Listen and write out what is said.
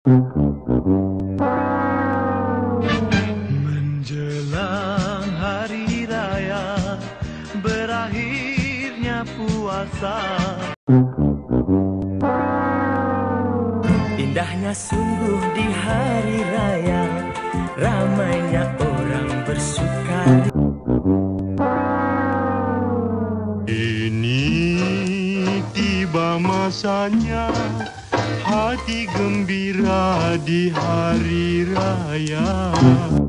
Menjelang hari raya, berakhirnya puasa. Indahnya sungguh di hari raya, ramainya orang bersukaria. Ini tiba masanya, hati gembira di hari raya.